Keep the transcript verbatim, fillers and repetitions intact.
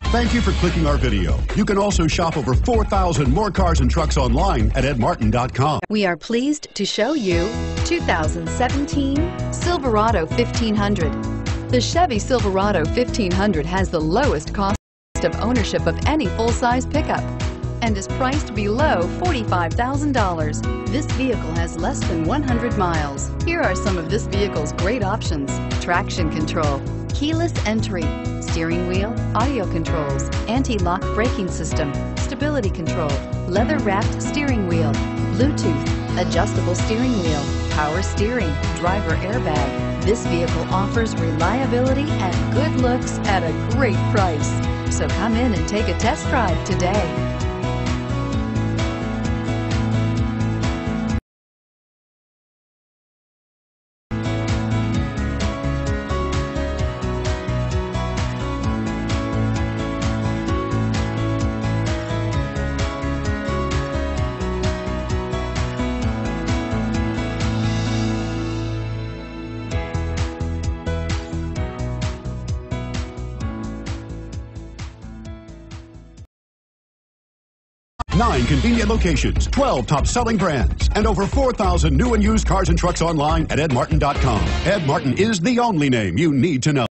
Thank you for clicking our video. You can also shop over four thousand more cars and trucks online at ed martin dot com. We are pleased to show you two thousand seventeen Silverado fifteen hundred. The Chevy Silverado fifteen hundred has the lowest cost of ownership of any full-size pickup and is priced below forty-five thousand dollars. This vehicle has less than one hundred miles. Here are some of this vehicle's great options: traction control, keyless entry, steering wheel audio controls, anti-lock braking system, stability control, leather-wrapped steering wheel, Bluetooth, adjustable steering wheel, power steering, driver airbag. This vehicle offers reliability and good looks at a great price. So come in and take a test drive today. Nine convenient locations, twelve top-selling brands, and over four thousand new and used cars and trucks online at ed martin dot com. Ed Martin is the only name you need to know.